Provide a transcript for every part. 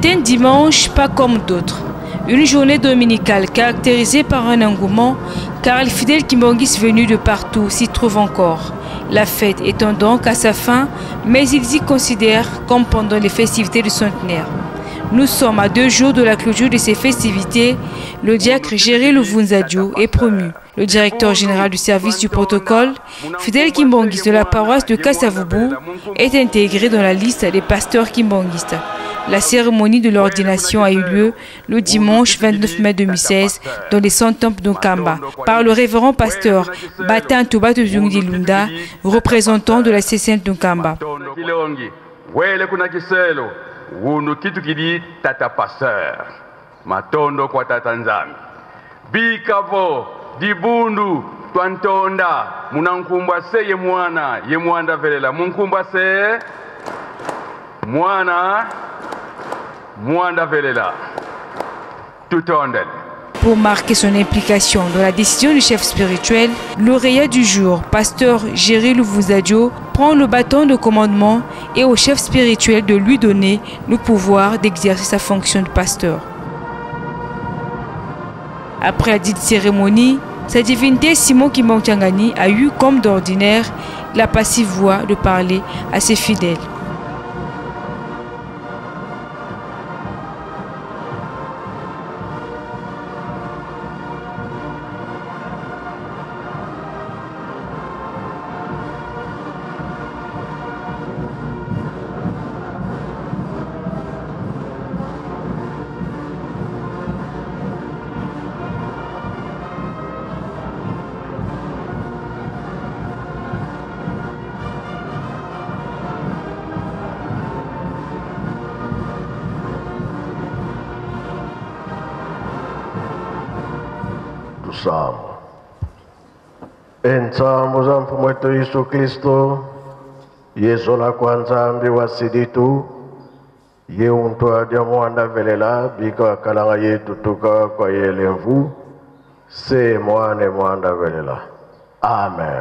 C'est un dimanche pas comme d'autres. Une journée dominicale caractérisée par un engouement, car les fidèles kimbangis venus de partout s'y trouvent encore. La fête étant donc à sa fin, mais ils y considèrent comme pendant les festivités du centenaire. Nous sommes à 2 jours de la clôture de ces festivités. Le diacre Géry Luvunzadio est promu. Le directeur général du service du protocole, fidèle kimbangis de la paroisse de Kassavubu, est intégré dans la liste des pasteurs kimbanguistes. La cérémonie de l'ordination a eu lieu le dimanche 29 mai 2016 dans les 100 temples d'Nkamba par le révérend pasteur Batan Tobato Lunda, représentant de la CCN d'Nkamba. Wunu kitu kidi tata pasteur matondo kwa tata nzambi bikavo dibundu twantonda munankumbwa se ye mwana velela munkumbwa se mwana velela tutondel. Pour marquer son implication dans la décision du chef spirituel, lauréat du jour, pasteur Géry Luvunzadio, prend le bâton de commandement et au chef spirituel de lui donner le pouvoir d'exercer sa fonction de pasteur. Après la dite cérémonie, sa divinité Simon Kimbanchangani a eu comme d'ordinaire la passive voix de parler à ses fidèles. Enzamu za mfumo wetu Yesu Kristo, Yesu la kwanza mbi wasiditu, ye untu adia mwanda velela, bika kalanga yetu tuka kwa yelemvu, se mwane mwanda velela. Amen.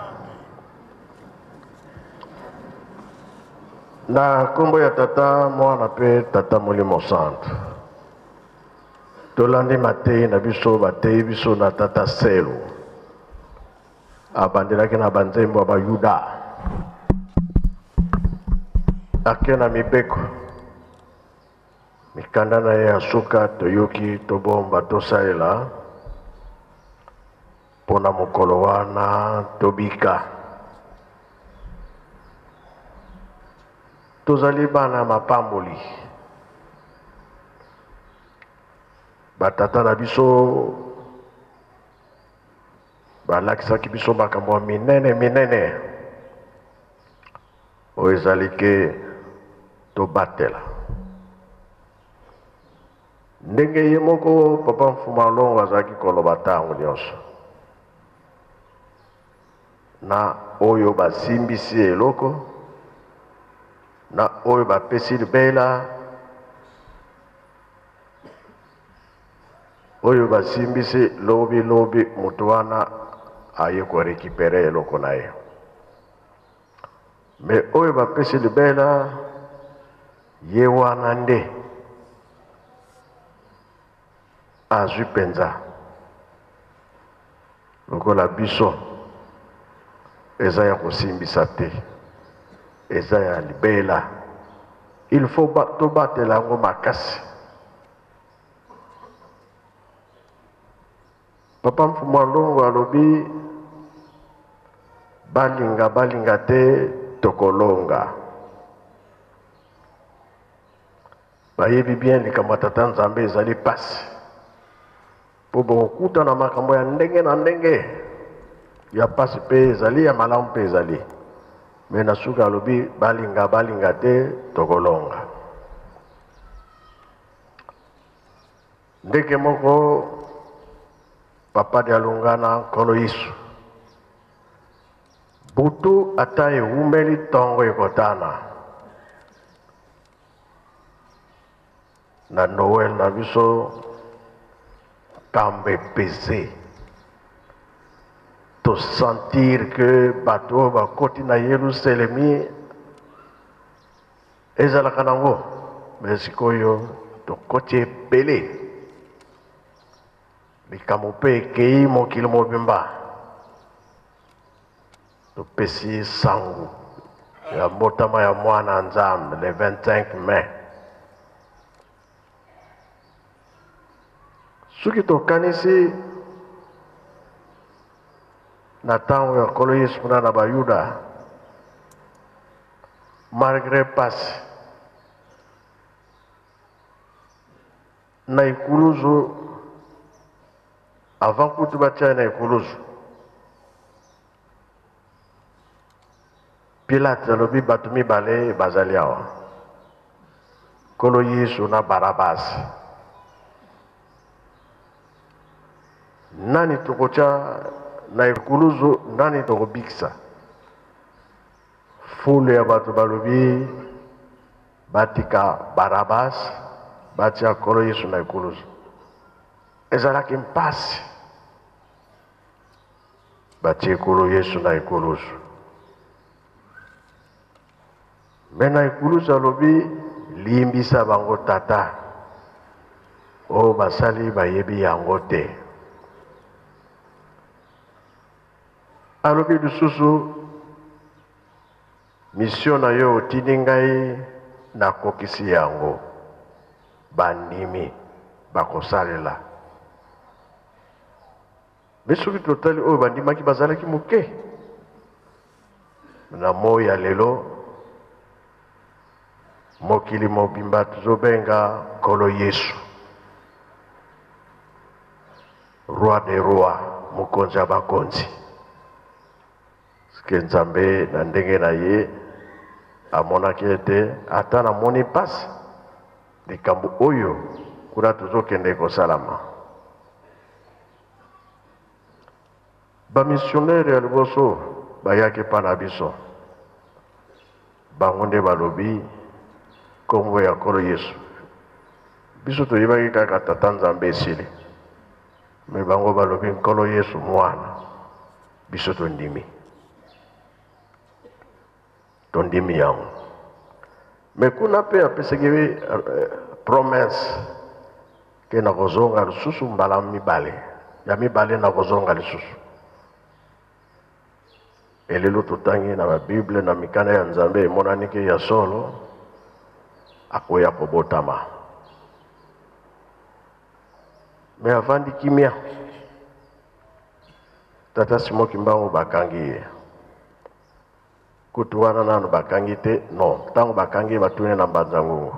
Na kumbo ya tata mwana pe tata mulimo santo. Tolandi matei na biso batei biso na tata selu. Abandelaki na banzembo ba Yuda. Akena mibeko. Mikanda na ya suka toyoki tobomba tosaela. Pona mokolo wana tobika. Tozali bana mapamboli. Batata na biso balakisaki biso makambo minene oyo ezali ke tobatela ndenge ye moko papa Mfuma Longo azalaki koloba ntango nyonso na oyo basimbisi eloko na oyo bapesi libela oyo basimbisi lobi mutu wana aye ko récupérer eloko na ye me oyo bapesi libela ye wana nde azwi mpenza lokola biso eza ya kosimbisa te eza ya libela il faut tobatela yango makasi. Papa Mfuma Longo alobi balinga te tokolonga. Bayebi bien likambo tata Nzambe ezali pasi. Po bokuta na makambo ya ndenge na ndenge ya pasi pe ezali ya malamu pe ezali. Me na suka alobi balinga te tokolonga. Ndeke moko papa de alungana nkolo Yesu. Butu ata eumeli tongo ekotana. Na Noël na biso kambe pesé. To sentir que bato bakoti na Yerusalemi ezalaka nango mesikoyo tokoti ebele likambo mpe ekei mokili mobimba topesi sango ya mbotama ya mwana Nzambe le 25 mai. Soki tokanisi na ntango ya nkolo Yesu mpona na bayuda, malgré pasi na ekuluzu, avant kutu batia na ekuluzu, Pilate alobi bato mibale bazali awa, nkolo Yesu na Barabasi. Nani tokotia na ekuluzu, nani tokobikisa? Fule ya bato balobi batika Barabasi batia nkolo Yesu na ekuluzu. Ezalaki mpasi batie nkolo Yesu na ekuluzu. Mena ekuluzu alobi limbisa bango tata o basali bayebi yango te. Alobi lisusu mission na yo otindi ngai nakokisi yango, bandimi bakosalela. Me soki totali oyo bandimaki bazalaki moke, na moi ya lelo mokili mobimba tozobenga nkolo Yesu roi de roi, mokonzi ya bakonzi. Sike Nzambe na ndenge na ye amonaki ete ata namoni pasi likambo oyo kuna tozokende kosalama. Bamissionnaire ya liboso bayaki pa na biso, bango nde balobi kombo ya nkolo Yesu. Biso toyebaki kaka tata Nzambe esili, me bango balobi nkolo Yesu mwana. Biso tondimi yango. Me kuna pe apesaki promesse ke nakozonga lisusu mbala mibale, ya mibale nakozonga lisusu. Elelo totangi na Bible na mikana ya Nzambe emonani ke ya solo akoya kobotama. Me avandi kimia, tata Simon Kimbangu bakangi ye. Kutu wana nanu bakangi te, no, tango bakangi batune na Mbanzangungu.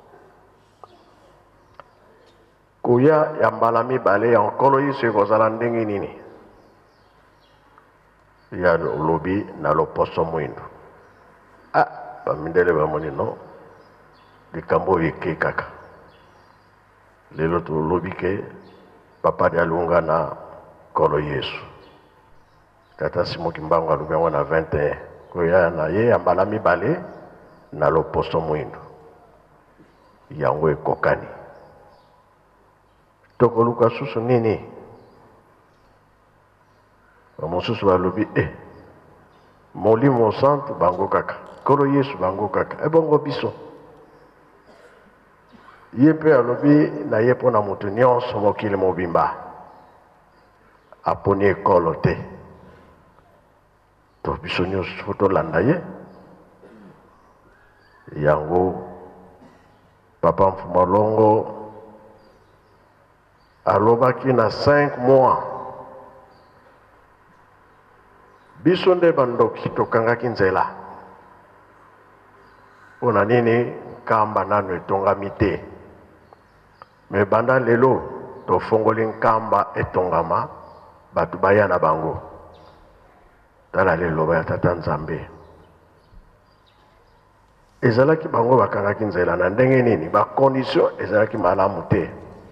Kuya ya mbala mibale ya nkolo Yesu ekozala ndenge nini? Ya lobi na loposo mwindu. Bamindele bamoni no, likambo yeke kaka. Lelo to lobi ke papa de alunga na nkolo Yesu. Tata Simon Kimbangu alubi yango na 21. Kuya na ye ya mbala mibale na loposo mwindu. Yango ekokani. Tokoluka susu nini? Mosusu balobi Molimo Santo bango kaka, nkolo Yesu bango kaka, ebongo biso. Ye mpe alobi na ye mpona moto nyonso mokili mobimba aponi ekolo te. To biso nyonso tolanda ye. Yango papa Mfumolongo alobaki na 5 mois biso nde bandoki tokangaki nzela. Mpona nini nkamba nano etongami te. Me banda lelo tofongoli nkamba etongama, bato baya na bango. Tala lelo ya tata Nzambe. Ezalaki bango bakangaki nzela na ndenge nini? Ba condition ezalaki malamu te.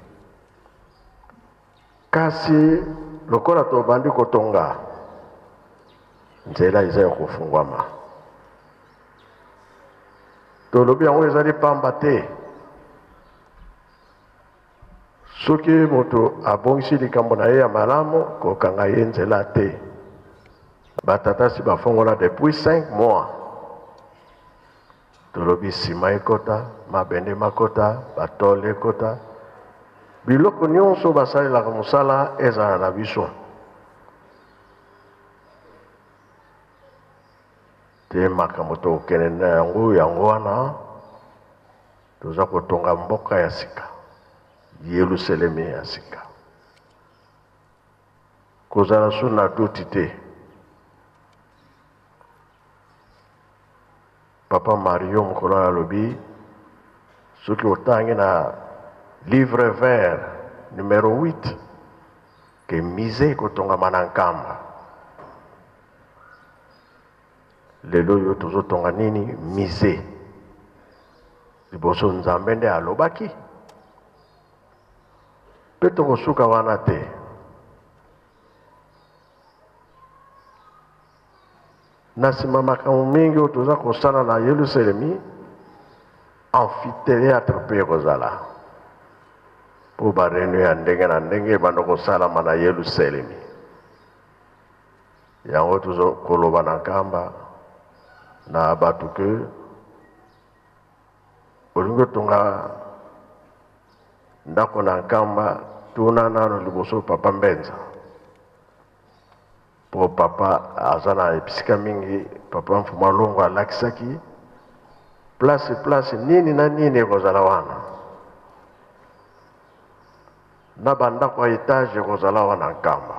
Kasi lokola tobandi kotonga, nzela eza kofungwama. Tolobi yango ezali pamba te. Soki moto abongisi likambo na ye ya malamu, kokanga ye nzela te. Batata si bafongola depuis 5 mois. tolobi nsima ekota mabende makota batole ekota biloko nyonso basalelaka mosala ezala na biso te makambo tokokende na yango wana toza kotonga mboka ya sika Yerusalemi ya sika kozala so na duti te Papa Mario mokolo alobi soki otangi na livre vert numéro 8 ke mise kotongama na nkamba lelo yo tozotonga nini mise liboso Nzambe nde alobaki pe tokosuka wana te na nsima makambo mingi oyo toza kosala na Yerusalemi amphithéâtre mpe ekozala mpo bareno ya ndenge na ndenge ebanda kosalama na Yerusalemi yango tozokoloba na nkamba na bato ke olingi otonga ndako na nkamba tuna nano liboso Papa Mbenza po papa aza na episika mingi Papa Mfuma Longo alakisaki place nini na nini ekozala wana na bandako ya etage ekozala wana nkamba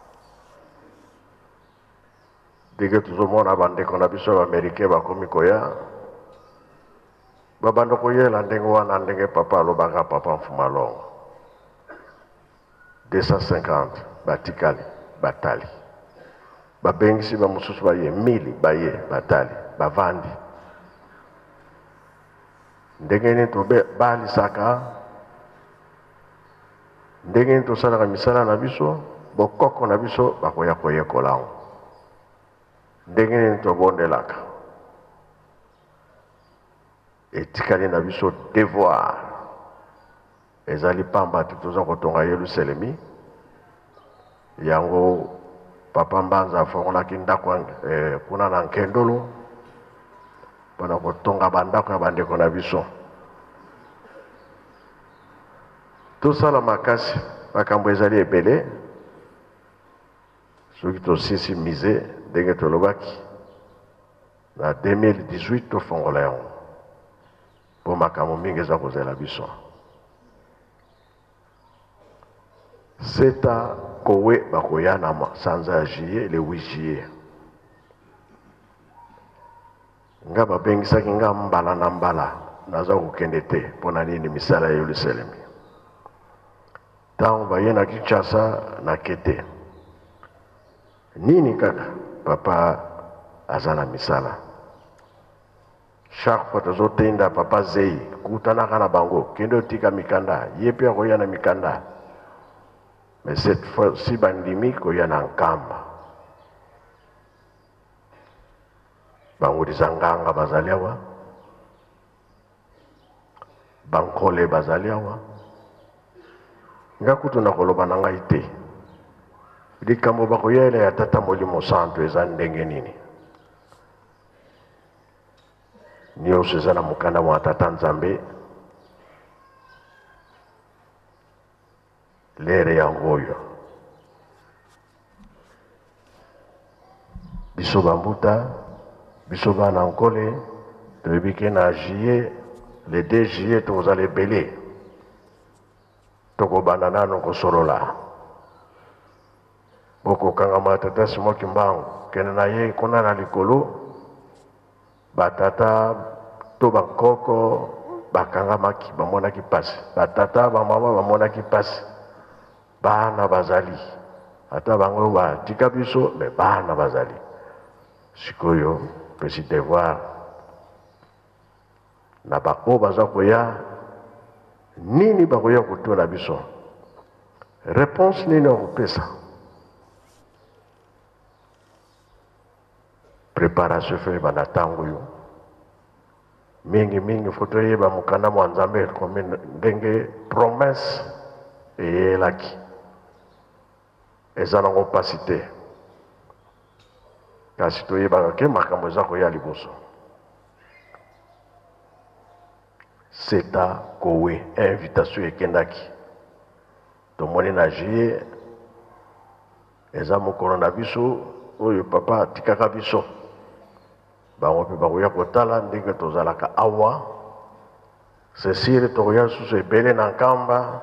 ndenge tozomona bandeko na biso baamerikain bakomi koya babanda koyela ndenge wana ndenge papa alobaka Papa Mfuma Longo 250 batikali batali babengisi bamosusu baye 1000 baye batali bavandi ndenge nini tobalisaka ndenge nini tosalaka misala na biso bokoko na biso bakoya koyekola yango ndenge nini tobondelaka etikali na biso devoir ezali pamba te toza kotonga Yerusalemi yango Papa Mbanza afongonaki ndako kuna na nkendolo mpona kotonga bandako ya bandeko na biso tosala makasi makambo ezali ebele soki tosisi mise ndenge tolobaki na 2018 tofongola yango mpo makambo mingi eza kozela biso seta kowe bakoya na sanza ya juillet le 8 juillet nga babengisaki nga mbala na mbala naza kokende te mpona nini misala ya Yerusalemi ntango baye na Kinshasa na kete nini kaka papa aza na misala chaque fois tozotenda Papa Zei kutanaka na bango kende otika mikanda ye mpe akoya na mikanda mais cette fois-ci bandimi koya na nkamba bangudisa nganga bazali awa bankole bazali awa nga kutu na koloba na ngai te likambo bakoyela ya Tata Molimo Santo eza ndenge nini nyonso eza na mokanda mwa Tata Nzambe lere yango oyo biso bambuta biso bana nkole toyebi ke na juillet le 2 juillet tokozala ebele tokobanda nano kosolola bokokangama Tata Simoki Mbangu kende na ye kuna na likolo batata to bankoko bakangamaki bamonaki pasi batata bamama bamonaki pasi bana bazali ata bango batika biso me bana bazali sikoyo pesi devoir na bako baza koya nini bakoya kotuna biso réponse nini okopesa préparation fe bana tango yo mingi foto yeba mukanda mwa Nzambe comme ndenge promesse eyelaki eza nango mpasi te kasi toyebaka ke makambo eza koya liboso seta kowe invitation ekendaki tomoni na juillet eza mokolo na biso oyo papa atikaka biso bango mpe bakoya kotala ndenge tozalaka awa Cécile tokoya susu ebele na nkamba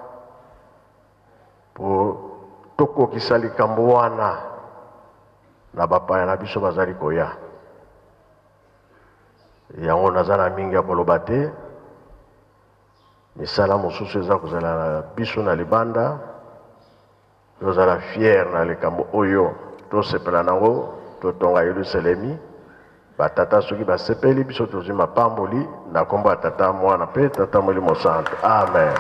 po tokokisa likambo wana na bapaya na biso bazali koya yango naza na mingi ya koloba te misala mosusu eza kozala na biso na libanda tozala fier na likambo oyo tosepela nango totonga Yerusalemi batata soki basepeli biso tozwi mapamboli na kombo ya tata mwana mpe tata molimo santo amen.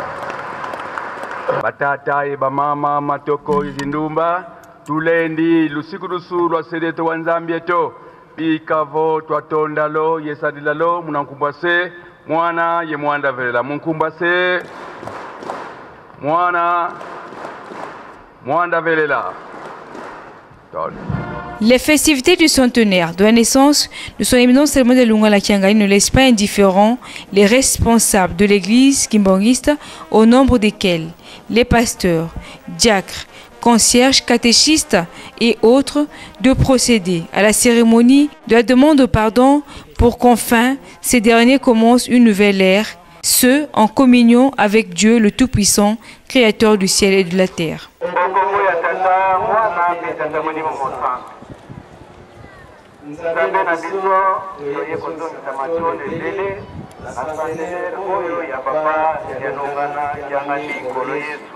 Batata eba mama matoko izindumba tulendi lusiku lusu lwa sedeto wa nzambi eto bikavo twatondalo yesadilalo munankumbase mwana ye mwanda velela munkumbase mwana mwanda velela. Les festivités du centenaire de la naissance de son éminence Salomon de Lungala Kiangai ne laissent pas indifférents les responsables de l'église kimbangiste, au nombre desquels les pasteurs, diacres, concierges, catéchistes et autres, de procéder à la cérémonie de la demande de pardon pour qu'enfin ces derniers commencent une nouvelle ère, ce en communion avec Dieu le Tout-Puissant, Créateur du ciel et de la terre. Nzambe na biso toye kozongisa matone lele na centenaire oyo ya papa yanongana yanga likolo Yesu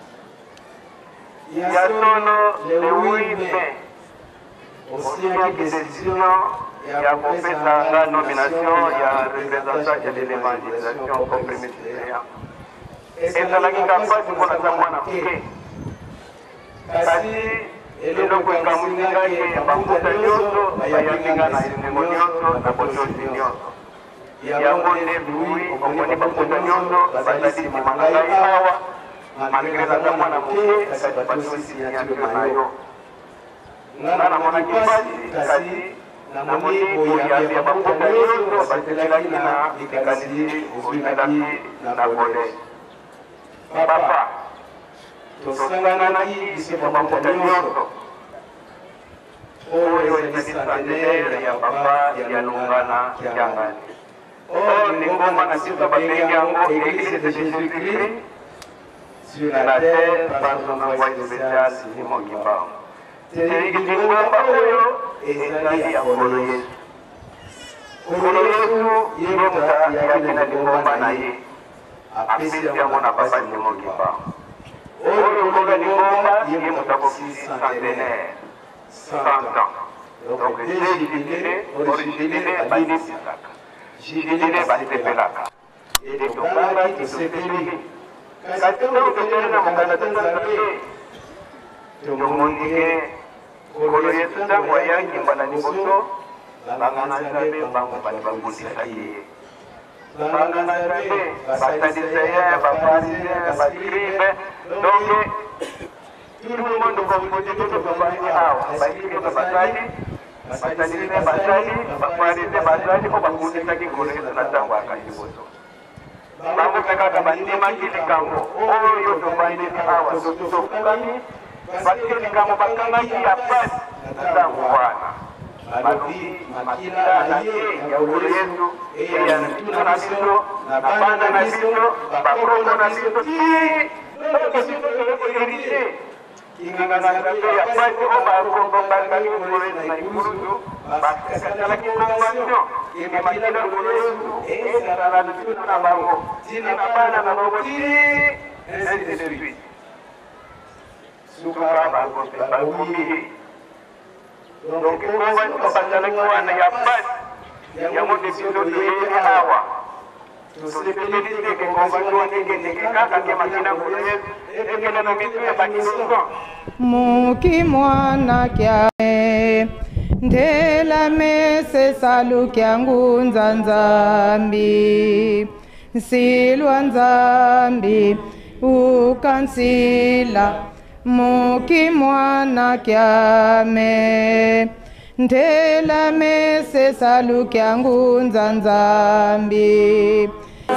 ya solo le 8 mai osimaki décision ya kopesa nga nomination ya représentant de l'évangélisation comme premier suppléant ezalaki kapasi mpona za mwana moke kasi eloko ekamwisi ngai bambuta nyonso bayambi nga na esengo nyonso na botosi nyonso yango nde bui omoni bambuta nyonso bazali nsima na ngai awa malgré naza mwana moke kasi batosi nyatio na yo nga namonaki pasi kasi namoni boyambi ya bambuta nyonso batelaki na likanisi ozelaki na bole papa tosanganaki biso bambuta nyonso oyo ezali centenaire ya papa yanongana kiangani oyo ndingoma na biso babengi yango église de Jésus-Christ sur la terre par son envoyé spécial Simon Kimbangu ndingoma oyo ezali ya nkolo Yesu nkolo Yesu ye moto ayaki na lingomba na ye apesi yango na papa Simon Kimbangu oyo koga lingomba ye moto akokisi centenaire 100 ans. Donc, j'ai jubilé, originélé, baïnisaka. Jubilé, baïsepelaka. Et les tombara qui se pélient. Quand on est dans mon canada, tout le monde dit que Yesu ntango ayaki mbala liboso banganga na Nzambe bango balibangusisa ye. Banganga na Nzambe basadiseya, bafarisien, bascribe. Donc, tout le monde composé de Babani Awa, Baïsé Babani, Basadine Basani, Bafarisé Basani, Babakundisa Kikoreso na tango akajiboso. Bango kaka bandima kilikango, oyo Babani Awa, Sotokani, bakilikango bakangaki ya pasi na tango wana. Balobi makila na ye ya ule Yesu, ya nituno na biso, na banda na biso, bakongo na biso, biso toleko hérité. Inganga na Nzambe ya pasi o bakongo bangaki Koreso na ikuluzu, bakasala kikonvention, ime makila ule Yesu, ezala nituno na bango, tina na bana na bango, ainsi de suite. Suka bakomi. Donc, convention bazalaki wana ya pasi, yango depuis totoyeli awa. Tosepelisi ke convention ekendeki kaka ke makila ngolo Yesu, ekende na mitu ya bakinoso. Muki mwana kya ndela mese salu kya ngunza Nzambi silwa Nzambi ukansila muki mwana kyame ndela mese salu kya ngunza Nzambi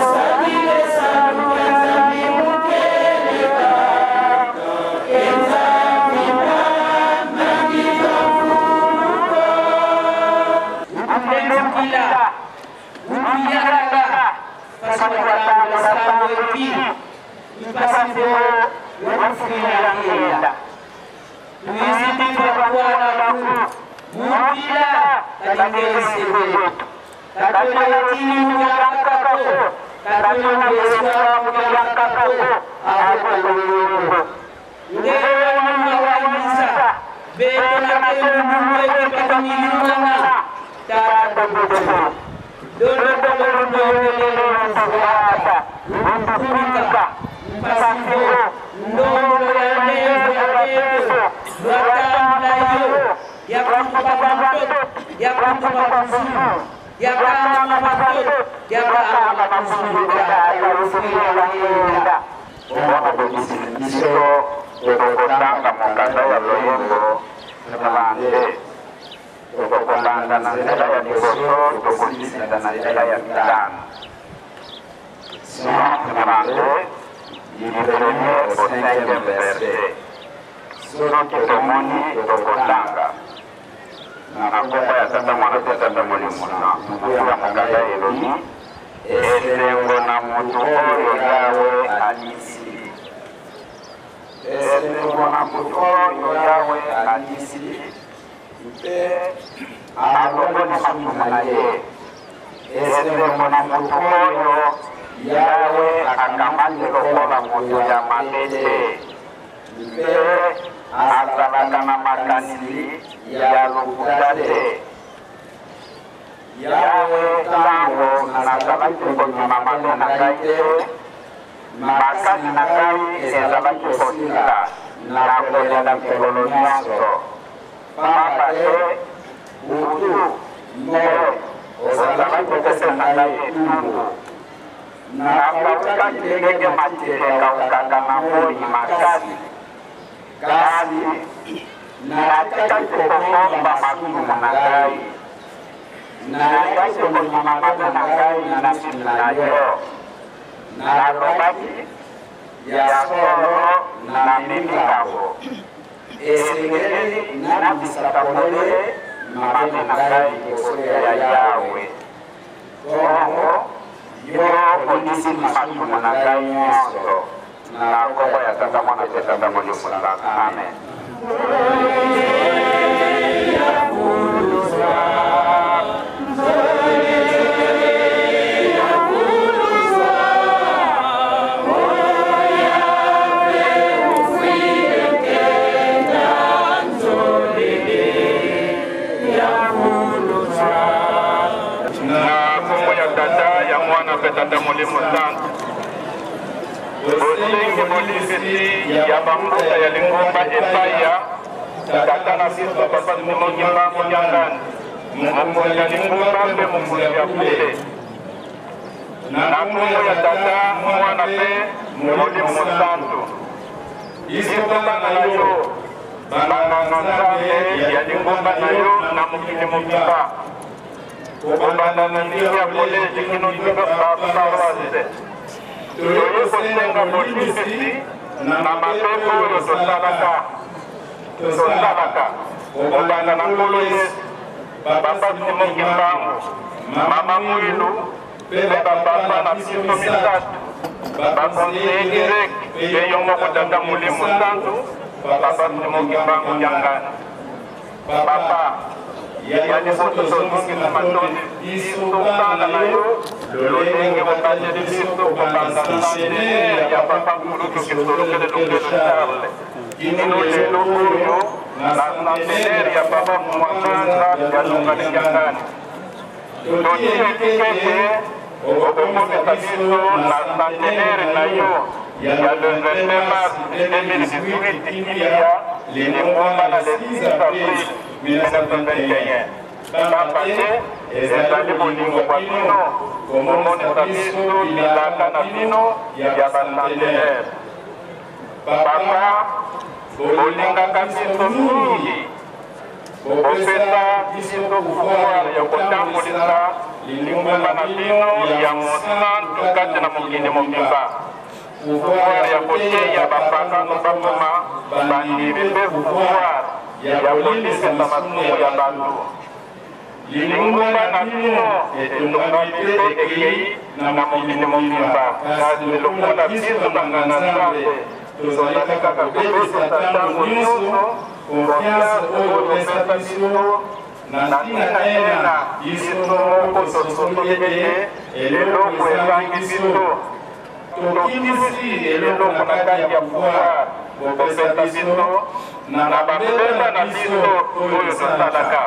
lingumba na bino ya mosantu kati na mokili mobimba pouvoir ya koteya bapaka mobambama bandimi mpe pouvoir ya kolisisa masumu ya bato lingumba na bino etongami mpe ekei na mokili mobimba kasi lokola biso banganga nzambe tozali kaka kopesa ntango nyonso konfiance oyo opesa biso na ntina ena biso moko tosoki ete eloko ezangi biso tokimisi eloko na kati ya pouvoir bopesa biso na bapema na biso oyo tosalaka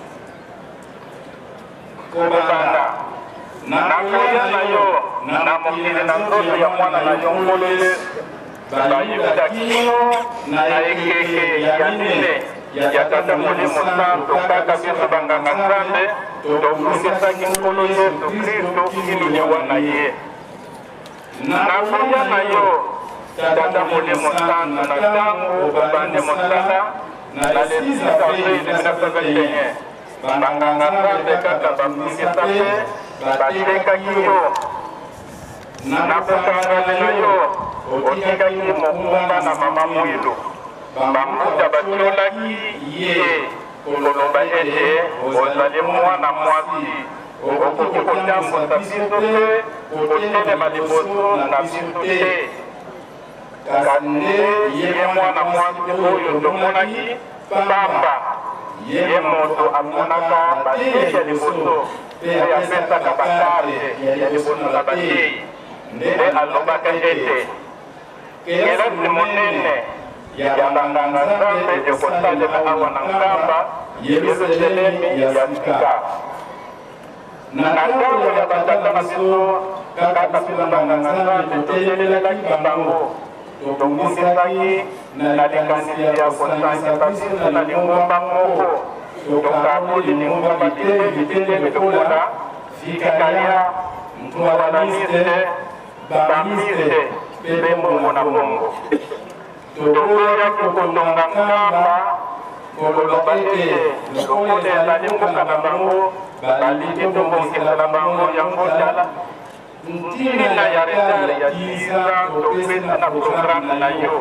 kobanda nakoya na yo na mokili na nzoto ya mwana na yo nkolo yesu bayuda kino na ekeke ya mine ya tata molimo santo kaka biso banganga nzambe tofukisaki nkolo yesu kristo kino liwa na ye nakoya na yo tata molimo santo na ntango obande mosala na le 6 avril 1921 banganga nzambe kaka bafukisa mpe batekaki yo na kokangalela yo otikaki mokumba na mama mwilu bambuta batiolaki ye koloba ete ozali mwana mwasi okoki kotambusa biso te kotelema liboso na biso te kasi nde ye mwana mwasi oyo tomonaki pamba ye moto amonaka bateyi ya liboso mpe apesaka bakarte ya liboso na bateyi nde alobaka ete kelasi monene ya banganga nzambe ekosalema awa na nkamba yerusalemi ya sika na ntango ya batata na biso kaka biso banganga nzambe totelelaki bango tobungisaki na likanisi ya kosangisa biso na lingumba moko tokaboli lingumba biteme lokola fikaya mtualaniste bamiste mpe mbongo na mbongo tokoyaki kotonga nkamba koloba ete lokola ezali mboka na bango balingi tobongisela bango yango tala ntina ya retard ya 10 ans topesa na programe na yo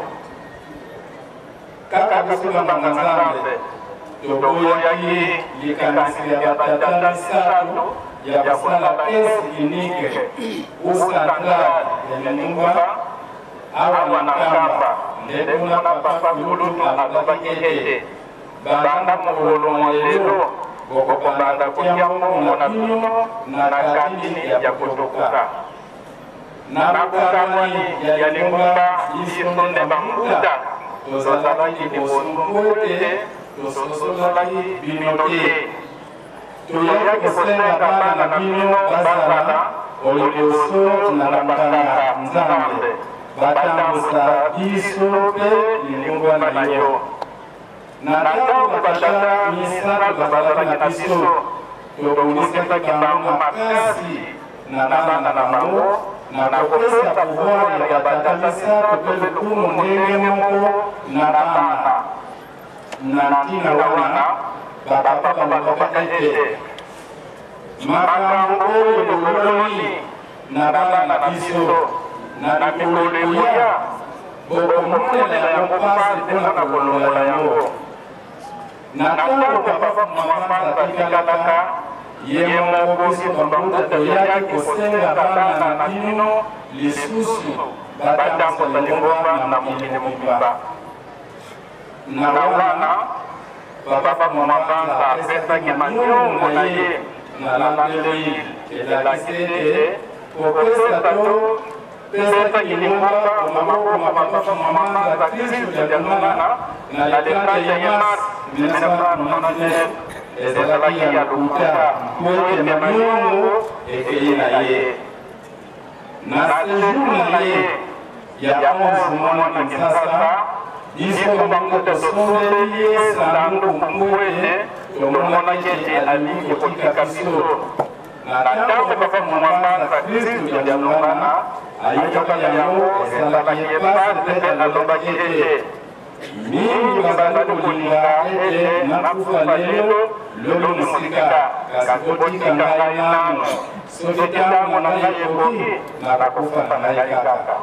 kaka biso banganga nzambe tokoyaki likanisi ya batata misato ya kosala tese unike ou centrale ya lingumba awa na nkamba nde mona papa kulutu alobaki ete banda mokolo mwa lelo bokobanda kotia mbongo na bino na kantini ya kotokoka na bokamwi ya lingumba biso nde bambuta tozalaki liboso ete tososolaki bino te toyaki kosenga bana na bino bazala liboso na banganga nzambe batambusa biso mpe lingumba na yo na ntango batata misato bazalaki na biso tobungisaki bango makasi na bana na bango na kopesa pouvoir ya batata misato mpe lokumu ndenge moko na bana na ntina wana bapapa balobaka ete makambo oyo toloni na bana na biso na mikolo ekoya bokomonela yango pasi mpona kolongola yango na ntango papa mama batikalaka ye moko bango toyaki kosenga bana na bino lisusu batambosa lingomba na mokili mobimba na wana papa mama banza apesaki manyongo na ye na landeli elakisi ete kopesa to pesaki lingomba omamako papa mama banza kristu yanongana na lekaya ya mars 1999 ezalaki ya lokuta po ete manyongo ekei na ye na sejour na ye ya 11 mwana na Kinshasa biso bango tosondeli ye sanduku mpo ete tomonaki ete alingi kotika biso na ntango papa mama banza kristu yanongana ayokaka yango ezalaki epasi mpe alobaki ete mingi bazali kolinga ete nakufa lelo lelo mosika kasi botika ngai nano soki ntango na ngai ekoki nakokufa na ngai kaka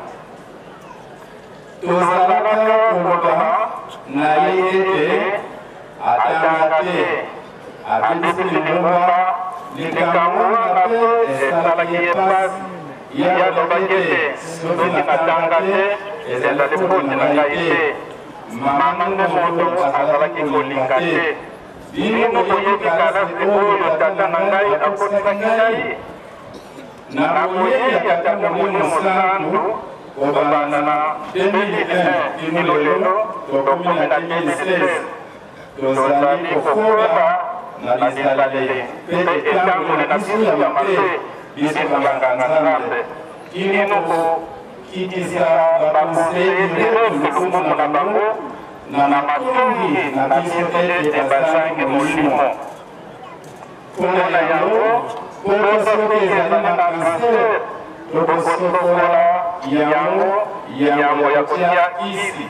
tozalaka koloba na ye ete atanga te abebisi lingomba likambo nanga mpe esalaki ye pasi ye alobaki ete soki natanga te ezalaki mpoti na ngai te mama nde moto azalaki kolinga te bino boyebi kalasi oyo tata na ngai akotisaki ngai na boyebi ata molimo mosantu kobanda na 2001 kino lelo tokomi na 2016 tozali kofola na lizaleli mpe etamboli na biso ya mabe biso banganga nzambe kino kokitisa bakonseye direkte lukumu na bango na matungi na biso ete bazangi molimo mpona yango mpo soki ezali na kanser tokosokola yango ya kotia isi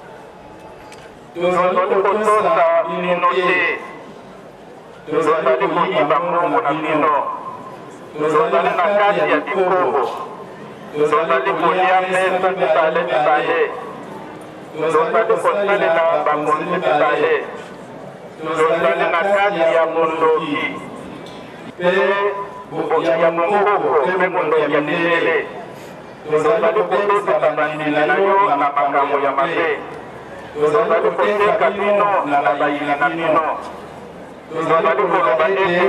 tozali kotosa bino te tozali koyiba mbongo na bino tozali na kati ya bikobo tozali kolia mesa mibale tozali kosalela bakonzi mibale tozali na kati ya mondoki mpe ya mongoko mpe mondoki ya mindele tozali kobebisa bandimi na yo na makambo ya mabe tozali koteka bino na bayini na bino tozali koloba ete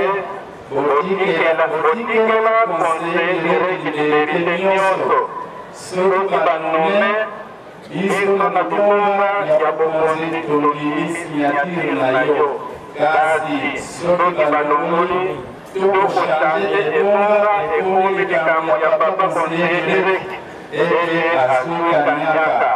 botikela konseye rekilerite nyonso soki banome biso na bitumba ya bomozi tolimi sinyatire na yo kasi soki balongoli tokochange ebonga ekomi likambo ya papa konseye dereki ete asuka nyaka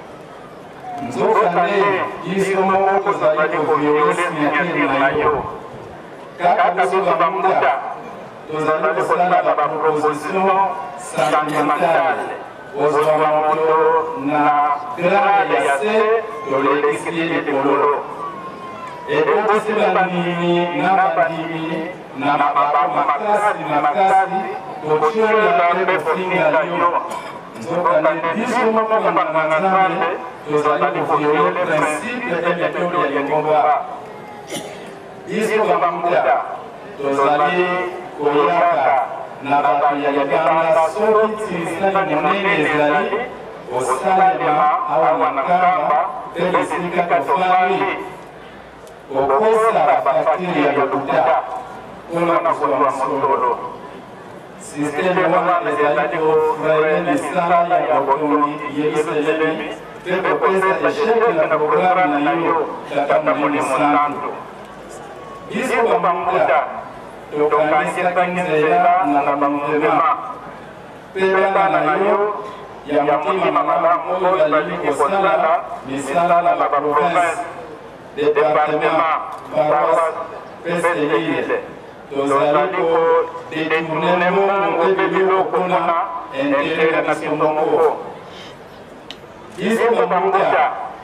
nzokande biso moko tozali koviole sinyatire na yo kaka biso bamuta tozali kosala baproposition sentimentale ozwa moto na grade ya se tolekisi ye likolo ebongisi bandimi na bandimi na mababu makasi totiola mpe kofinga yo nzokande biso moko banganga nzambe tozali koviole principe e metode ya lingomba biso bamuta tozali koyaka na bato ya libanda soki tirisani monene ezali osalema awa na nkamba mpe esika tofandi kokosa bafaktire ya lokuta mpona kozwa mosolo sisteme wana ezali kofraye misala ya botongi yerusalemi mpe kopesa esheke na programe na yo tata molimo santu biso bamuta tokangisaki nzela na bamuvema mpe bana na yo ya motima malamu oyo bazali kosala misala na baprovince departement paroisse mpe selile tozali kodetourne mbongo mpe biloko na intere na biso moko biso bamuta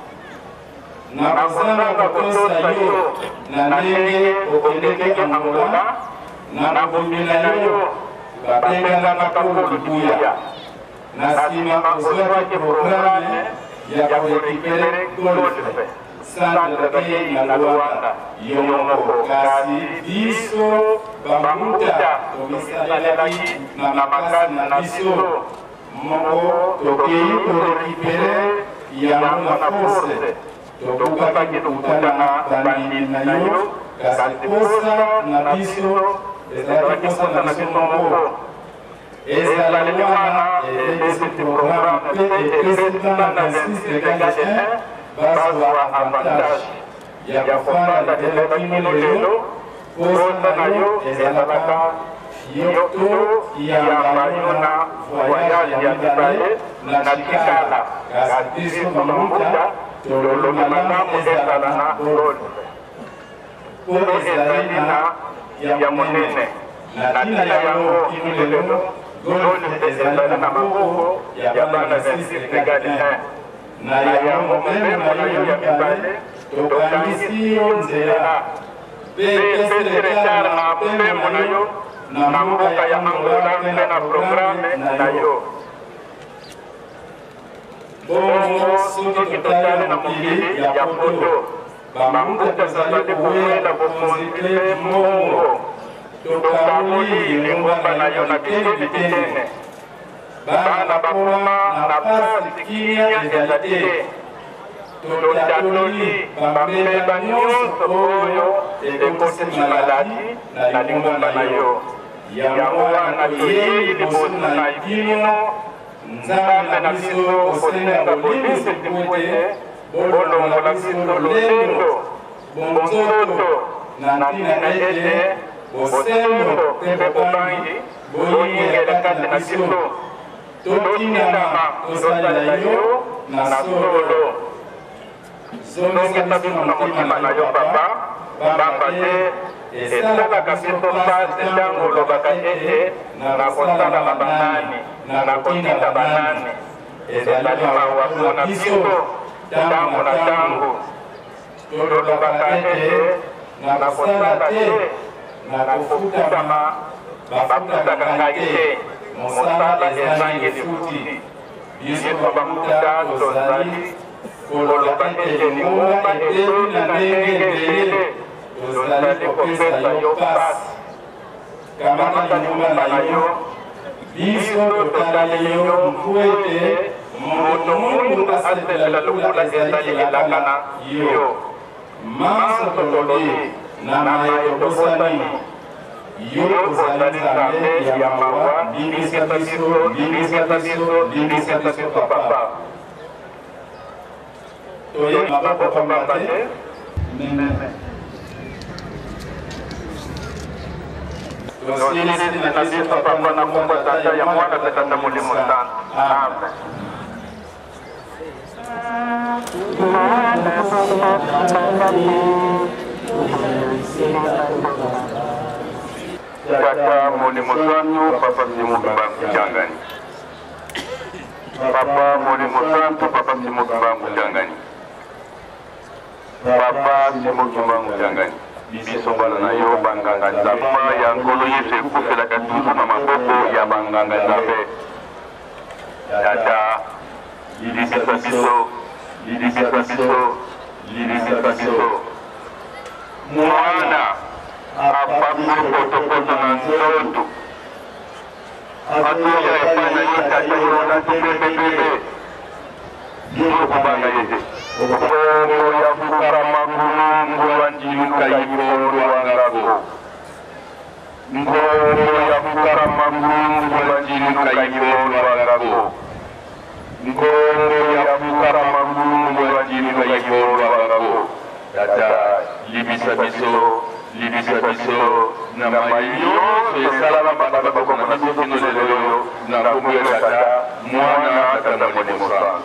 na kozanga kotosa yo na ndenge okendeki angola na bomina yo babenganga bango libuya na nsima ozwaki programe ya korekipere golfe centre na Luanda yo moko kasi biso bamuta tobisalelaki na makasi na biso moko tokei korekipere yango na force tokokaki kokutana bandimi na yo kasi posa na biso ezalaki posa na biso moko ezalaki wana ebebisi programe mpe epesi tana 26 bazwa avantage ya kofanda telekino lelo posa na yo ezalaka yo to yamba yo na voyage ya mibale na tikala kasi biso bamuta tolongi malamu ezala na golfe po ezali na ya monene na ntina yango kino lelo golfe ezali na maboko ya bana 26 egali 1 na yango memo na yo ya mibale tokangisi yo nzela mpe pesi retard na memo na yo na mboka ya Angola mpe na programe na yo. Bongo soki totali na mokili ya poto bamuka tozali kowela bokonzi mpe mbongo tokaboli lingomba na yo na bitene bana bakoma na pasi kimia ezali te totatoli bambeba nyonso oyo ekotisi maladi na lingomba na yo. Yango wana toyei liboso na bino nzambe na biso kosenga bolisi mpute bolongola biso lolendo bonzoto na ntina ete bosembo mpe bobangi boyingela kati na biso totindama tosalela yo na solo zongisa biso na motima na yo papa pamba te esalaka biso pasi ntango olobaka ete na kosala na banani na kotinda banani ezali mawa mpona biso ntango na ntango tolobaka ete na kosala te na kofutama bafutaka ngai te mosala ezangi lifuti biso bamuta tozali koloba ete lingomba etebi na ndenge ndele tozali kopesa yo pasi kamata lingomba na yo biso totali yo mfu ete moto mundu aselela lokola ezali elaka na yo manso tolobi na maye tobosani yo ozali nzambe ya mawa limbisa biso limbisa biso limbisa biso papa toye maboko pamba te tosilisi na biso papa na kombo tata ya mwana pe tata molimo sana. Amen. Tata molimo santo papa simu kibangu changani. Papa molimo santo papa simu kibangu changani. Papa simu kibangu changani. Biso bana na yo banganga nzamba ya nkolo yesu ekufelaka tutu na maboko ya banganga nzambe. Tata libisa biso libisa biso libisa biso mwana apakuru potopoto na nzoto atoya epai na yo tata yo natubebebebe biso kubanga yete okongo ya fukara makulungu wanjinuka ibondo wangako ngongo ya fukara makulungu wanjinuka ibondo wangako ngongo ya fukara makulungu wanjinuka ibondo wangako tata libisa biso na mai nyonso esalama bana bakoko na biso kino lelo oyo na nkombo ya tata mwana tata na molimo santo.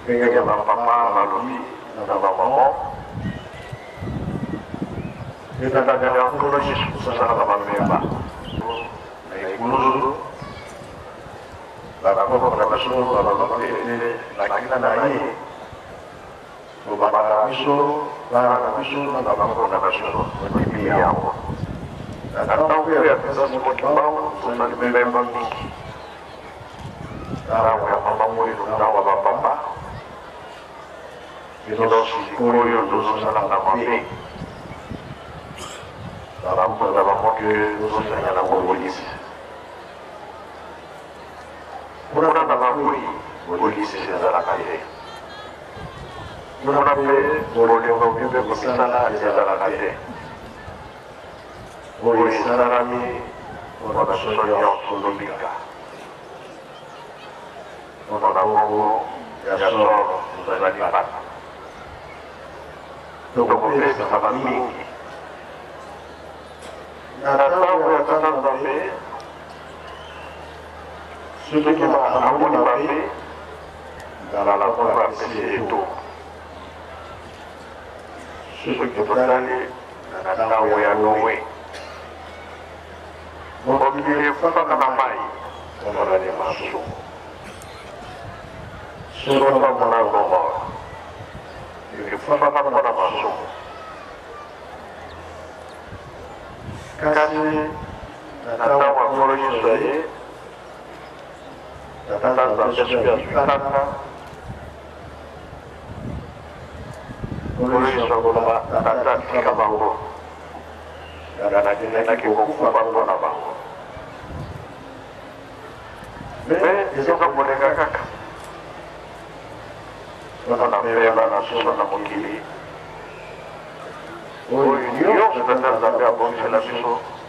ndenge ya bapapa balobi na bamama etandakela nkolo yesu kosalaka bamemba na ekuluzu bakoko na biso balobaka ete bakila na ye tobamaka biso bana na biso na bakoko na biso otimi yango na ntango ya kisasi mokibango tozali memba mingi ntango ya mama moyindo ntango ya bapapa bino sikoyo tozosalaka mabe bambuza bamoke tozosanya na bolisi kuna na babuli bolisi ezalaka te kuna mpe bolingo mpe komisala ezalaka te oyo esalami mpona biso nyonso tobika mpona na bongo ya solo tozali bana tokopesaka bamingi na ntango ya kanda nzambe soki amoni mabe ngala moko apesi eto soki totali na ntango ya noe mokili efufaka na mai omonani masumu sodoma mona gomora efufaka mpona masumu kasi na ntango ya nkolo yesu ye tata nzambe soki azwikaka nkolo yesu akoloba tata atika bango nakendaki kokufa mpona bango me eza kolenga kaka mpona pema na biso na mokili oyo nyonso tata nzambe abongisela biso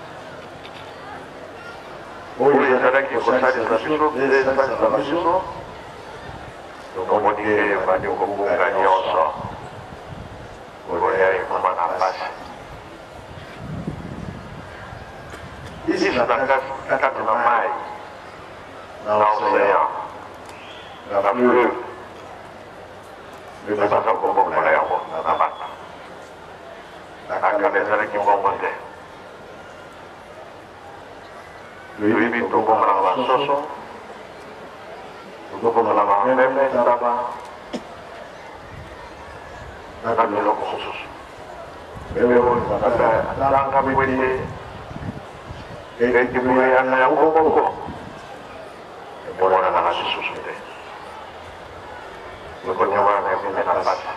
oyo ezalaki kosalisa biso esalisa biso tomoni ke ebandi kobunga nyonso kolia ekoma na pasi isi na kati na mai na océan na fleuve ebasaka kobongola yango na bana nakanga ezalaki mbongo te toyebi tobongola basoso tobongola bameme taba na biloko mosusu atanga bwete ekibuyana yango moko emonana na lisusu te ekonyamana ebime na pasi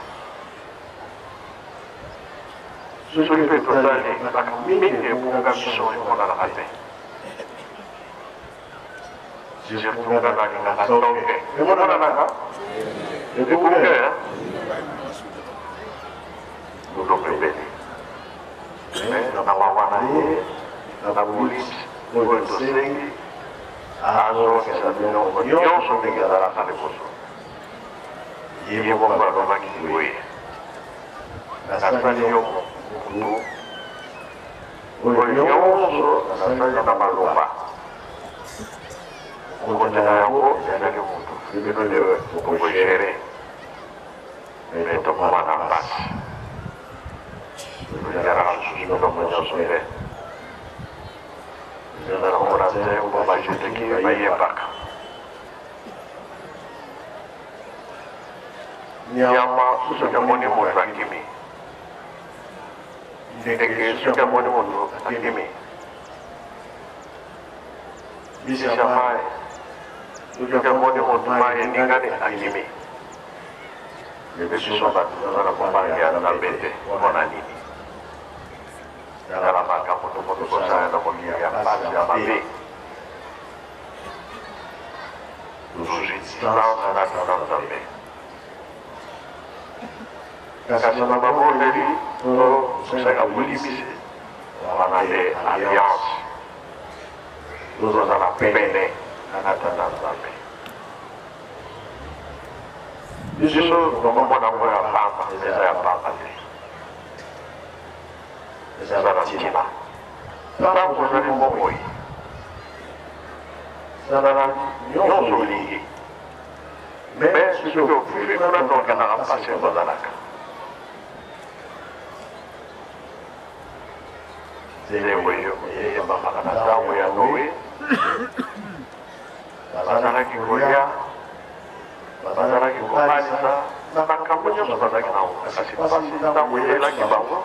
soki mpe tozali mingi ebunga biso emonanaka te zirtunga nalingaka tonge emonanaka ebunge lulo pembeni na mawa na ye na polisi oyo tosengi azokesa biloko nyonso ndenge ezalaka liboso ye moko alobaki boye nasali yo mutu oyo nyonso nasali na maloba okotela yango ezalaki mutu bino nde okogere me tokoma na mpasi ezalaka lisusu biloko nyonso te ezalaka mona te mpo bajeteki bayebaka nyama soki amoni moto akimi ndeke soki amoni moto akimi bisisa mai soki amoni moto mai eningani akimi bebisiso bato bazala kobangia nzambe te mpona nini ezala makambo tokoto kosala na mokili ya pasi ya mabe tozwi distance na nzambe kasi na babondeli tozosala bolimisi wana nde alliance tozozala pene na tata nzambe lisusu tokomona ngo ya pamba eza ya pamba te eza na ntina ntango ozali mbongoyi zala na nyonso olingi mais surtout fufi kuna toke na ampase bazalaka zewe yo yeye bamaka na damu ya Noe bazalaki kolia bazalaki komalisa na makambo nyonso bazalaki nango kasi pasi ntango eyelaki bango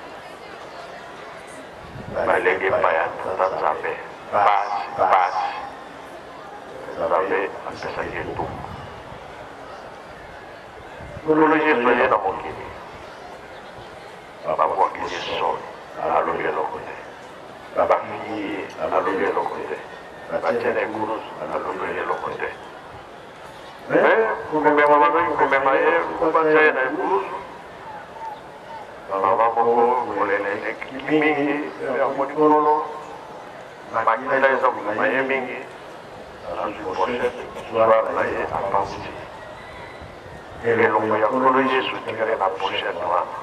balenge baya na Nzambe basi Nzambe apesaki etumbu lolo Yesu aye na mokili babwaki ye soni alobi eloko te babaki ye alobi eloko te batie na ekulusu alobi eloko te mais komema babaki komema ye batia ye na ekulusu baba moko kolela mingi amoni kololo makila eza komema ye mingi azwi pochete zwar na ye apauti elongo ya nkolo Yesu tikali na pochete wana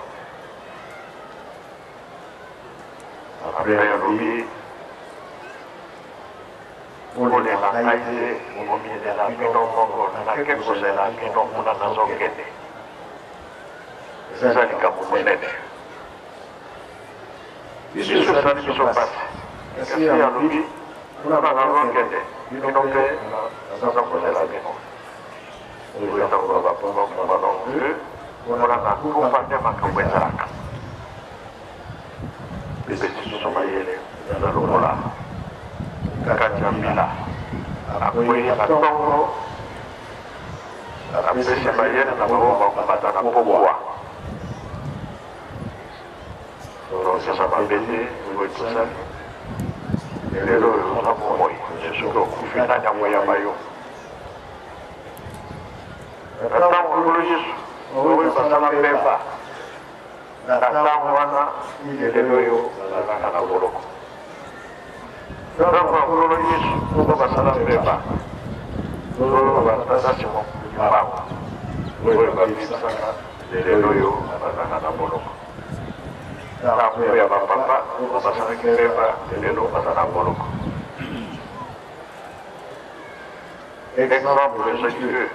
apres alobi kolela ngai te omielela bino moko nake kozela bino kuna nazokende eza likambo monene biso esali biso pasi kasi alobi kuna nazokende bino mpe naza kozela bino oyo ntango bapomakomana mpe mpona nakufa nde makambo ezalaka bepesiso mayele eza lokola kati ya mbila akwei batongo apesi mayele na bango bakomata na pokwa tosesa mabete oyo tosali lelo oyo oza bomoi soki okufi na nyambo ya bayo ntango nkolo Yesu oyo basala mbemba na ntango wana lelo oyo bazalaka na boloko ntango nkolo Yesu oyo basala mbemba oyo batata simo libango oyo babisaka lelo oyo bazalaka na boloko ntango ya bapapa oyo basalaki mbemba lelo baza na boloko exemple ezali oyo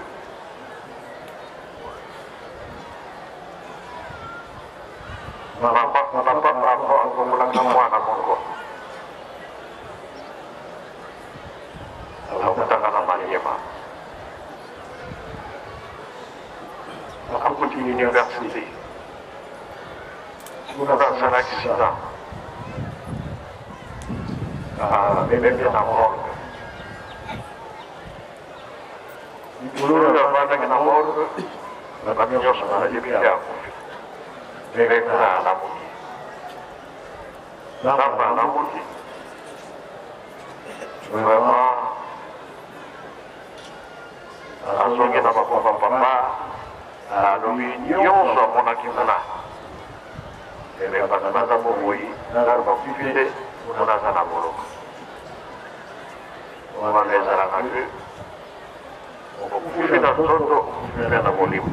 akomolaka mwana moko akutanga na Maniema akuti université kuna asalaki sida bembe na morgue likolo oyo avandaki na morgue bato nyonso bayebi te akufi bembe na moki namba na moki vraiment azongi na bakova papa alobi nyonso amonaki kuna eme bato baza boboyi nano bakufi te mona aza na boloko wana ezalaka te okufi na nzoto okufi mpe na molimo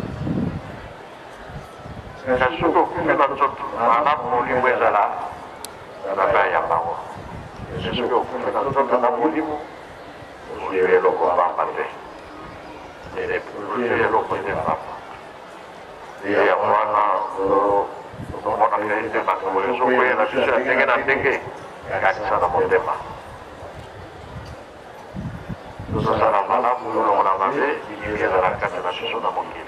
kasi soki okufi na nzoto ana molimo ezala nzambe ayambango soki okufi na nzoto na molimo ozwi eloko pamba te ozwi eloko te pamba ya mwana omonaka ete makambo ezokweyela biso ya ndenge na ndenge kanisa na motema tozosala malamu lolongo na mabe liyibi ezala kati na biso na mokili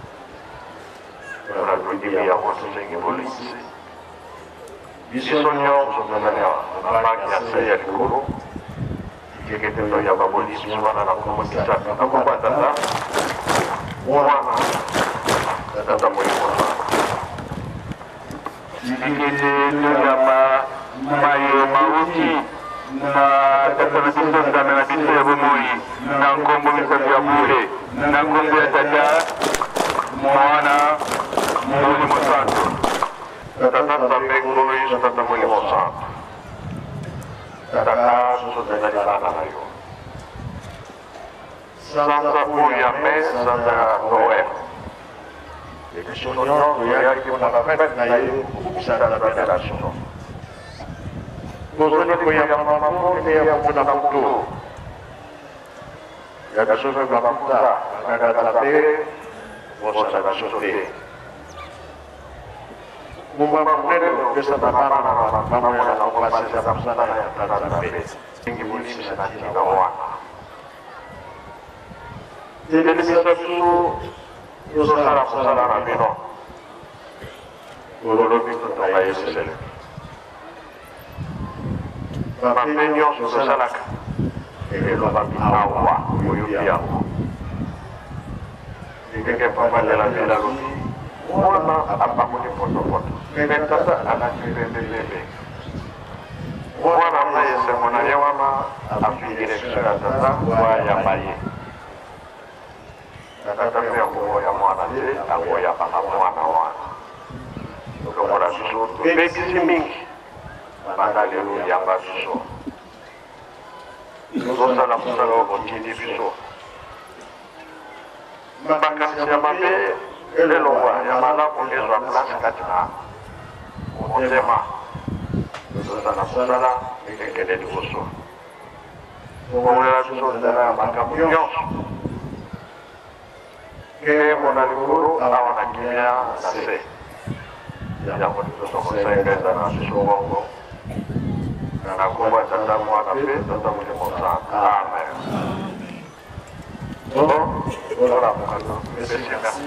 na liyibi yango tosengi bolisi biso nyonso tozali na bangi ya se ya likolo ikekete toyamba bolisi wana na komokisa na komba tata mwana tata moyekosa ikekete toyamba mayo mauti na tata na biso nzambe na biso ya bomoi na nkombo misato ya bule na nkombo ya tata mwana molimo santo tata nzambe nkolo Yesu tata molimo santo tata tozali bana na yo sanza oyo ya me sanza ya Noel biso nyonso toyaki mpona bafete na ye okobisana na bénération tozali koyamba mamonde ya mpona moto ya biso mpe bamafuta Makakatape, bosa na sote. Mumba munero, kesa tapana na mamona na klase sa kapsana ya tatape. Ingi muli sa natin gawa. Jadi satu dosa harap salah rabino. Guru itu tak ayah sesel. Bapaknya sesalak. Ini lupa awak, muyubiang. Ini kepaman dalam bilalu. Mana apa pun foto-foto. Ini kata anak bebe. Mana saya semuanya wama api direktur tata waya bayi. Kata aku yang mana sih, aku yang mana. Kemudian susu begi siming, mana dulu yang basuh. Susu dalam susu bodi di susu. Bahkan siapa be, leluhur yang mana pun dia sudah kelas kacang, mutema. Susu dalam susu, kekede di susu. Kemudian susu dalam macam nyos. Que monaliburu awan kimia nase yang betul saya kata nasi sobong karena aku baca dalam muakabe tentang mulia amen. Orang bukan spesifikasi.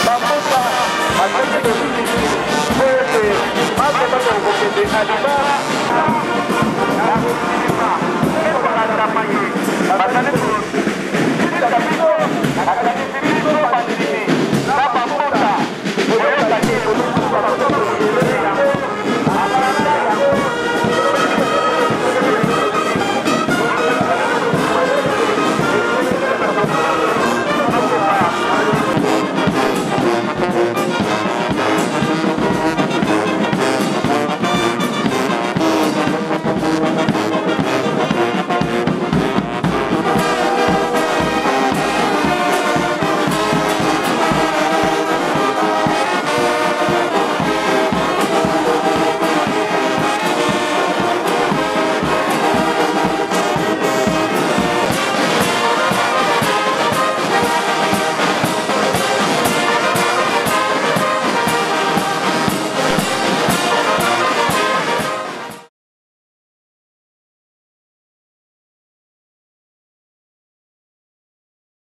Animar